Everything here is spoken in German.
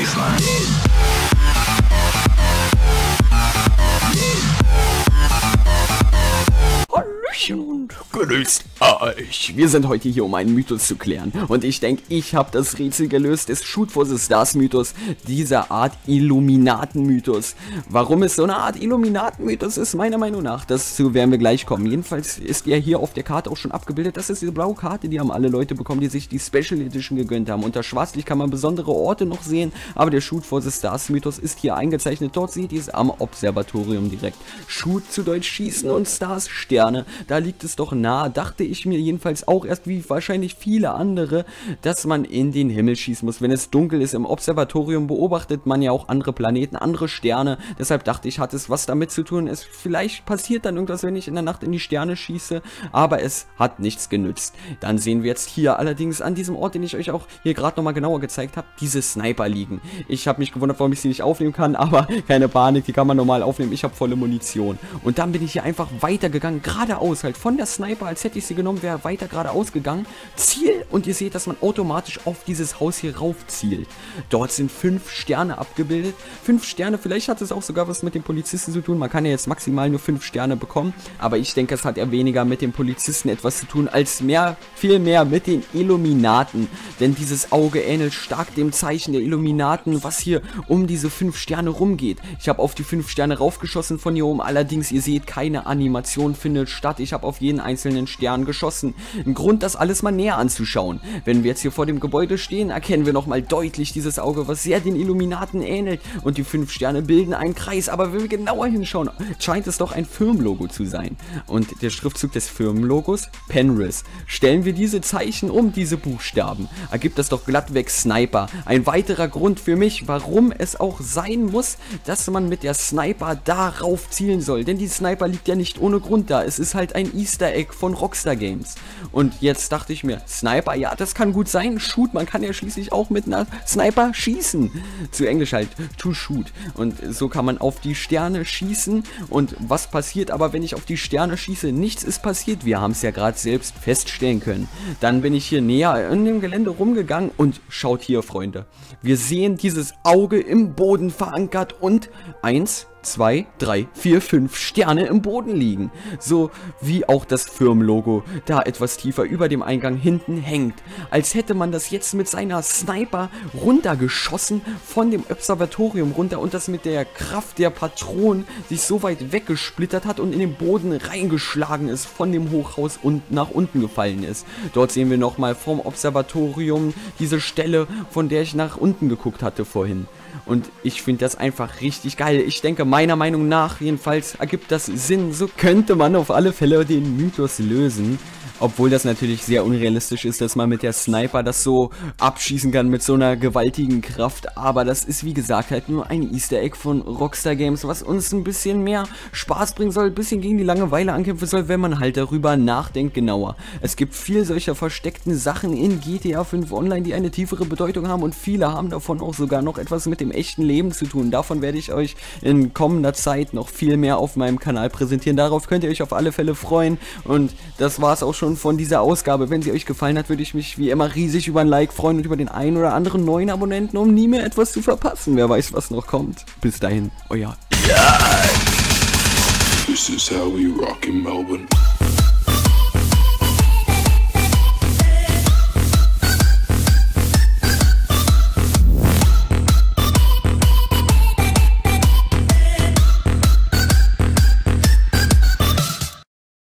Und grüßt euch. Wir sind heute hier, um einen Mythos zu klären. Und ich denke, ich habe das Rätsel gelöst des Shoot for the Stars Mythos, dieser Art Illuminaten-Mythos. Warum es so eine Art Illuminaten-Mythos ist, meiner Meinung nach, dazu werden wir gleich kommen. Jedenfalls ist ja hier auf der Karte auch schon abgebildet. Das ist diese blaue Karte, die haben alle Leute bekommen, die sich die Special Edition gegönnt haben. Unter Schwarzlicht kann man besondere Orte noch sehen, aber der Shoot for the Stars Mythos ist hier eingezeichnet. Dort seht ihr es am Observatorium direkt. Shoot zu Deutsch schießen und Stars Sterne. Da liegt es doch nahe, dachte ich mir jedenfalls auch erst wie wahrscheinlich viele andere, dass man in den Himmel schießen muss. Wenn es dunkel ist im Observatorium, beobachtet man ja auch andere Planeten, andere Sterne. Deshalb dachte ich, hat es was damit zu tun. Es vielleicht passiert dann irgendwas, wenn ich in der Nacht in die Sterne schieße, aber es hat nichts genützt. Dann sehen wir jetzt hier allerdings an diesem Ort, den ich euch auch hier gerade nochmal genauer gezeigt habe, diese Sniper liegen. Ich habe mich gewundert, warum ich sie nicht aufnehmen kann, aber keine Panik, die kann man normal aufnehmen. Ich habe volle Munition. Und dann bin ich hier einfach weitergegangen, geradeaus halt von der Sniper, als hätte ich sie genommen, wäre weiter geradeaus gegangen. Ziel, und ihr seht, dass man automatisch auf dieses Haus hier rauf zielt. Dort sind 5 Sterne abgebildet. 5 Sterne, vielleicht hat es auch sogar was mit den Polizisten zu tun. Man kann ja jetzt maximal nur 5 Sterne bekommen, aber ich denke, es hat eher weniger mit den Polizisten etwas zu tun, als viel mehr mit den Illuminaten. Denn dieses Auge ähnelt stark dem Zeichen der Illuminaten, was hier um diese 5 Sterne rumgeht. Ich habe auf die 5 Sterne raufgeschossen von hier oben, allerdings, ihr seht, keine Animation findet statt. Ich habe auf jeden einzelnen Stern geschossen. Ein Grund, das alles mal näher anzuschauen. Wenn wir jetzt hier vor dem Gebäude stehen, erkennen wir nochmal deutlich dieses Auge, was sehr den Illuminaten ähnelt. Und die 5 Sterne bilden einen Kreis. Aber wenn wir genauer hinschauen, scheint es doch ein Firmenlogo zu sein. Und der Schriftzug des Firmenlogos, Penrith. Stellen wir diese Zeichen um, diese Buchstaben, ergibt das doch glattweg Sniper. Ein weiterer Grund für mich, warum es auch sein muss, dass man mit der Sniper darauf zielen soll. Denn die Sniper liegt ja nicht ohne Grund da. Es ist halt ein Easter Egg von Rockstar Games. Und jetzt dachte ich mir, Sniper, ja, das kann gut sein. Shoot, man kann ja schließlich auch mit einer Sniper schießen. Zu Englisch halt, to shoot. Und so kann man auf die Sterne schießen. Und was passiert aber, wenn ich auf die Sterne schieße? Nichts ist passiert. Wir haben es ja gerade selbst feststellen können. Dann bin ich hier näher in dem Gelände rumgegangen und schaut hier, Freunde. Wir sehen dieses Auge im Boden verankert und 1, 2, 3, 4, 5 Sterne im Boden liegen. So wie auch das Firmenlogo da etwas tiefer über dem Eingang hinten hängt. Als hätte man das jetzt mit seiner Sniper runtergeschossen von dem Observatorium runter und das mit der Kraft der Patronen sich so weit weggesplittert hat und in den Boden reingeschlagen ist, von dem Hochhaus und nach unten gefallen ist. Dort sehen wir nochmal vom Observatorium diese Stelle, von der ich nach unten geguckt hatte vorhin. Und ich finde das einfach richtig geil. Ich denke, meiner Meinung nach jedenfalls ergibt das Sinn. So könnte man auf alle Fälle den Mythos lösen. Obwohl das natürlich sehr unrealistisch ist, dass man mit der Sniper das so abschießen kann mit so einer gewaltigen Kraft. Aber das ist, wie gesagt, halt nur ein Easter Egg von Rockstar Games, was uns ein bisschen mehr Spaß bringen soll, ein bisschen gegen die Langeweile ankämpfen soll, wenn man halt darüber nachdenkt genauer. Es gibt viel solcher versteckten Sachen in GTA 5 Online, die eine tiefere Bedeutung haben und viele haben davon auch sogar noch etwas mit dem echten Leben zu tun. Davon werde ich euch in kommender Zeit noch viel mehr auf meinem Kanal präsentieren. Darauf könnt ihr euch auf alle Fälle freuen und das war es auch schon von dieser Ausgabe. Wenn sie euch gefallen hat, würde ich mich wie immer riesig über ein Like freuen und über den einen oder anderen neuen Abonnenten, um nie mehr etwas zu verpassen. Wer weiß, was noch kommt. Bis dahin, euer This is how we rock in Melbourne.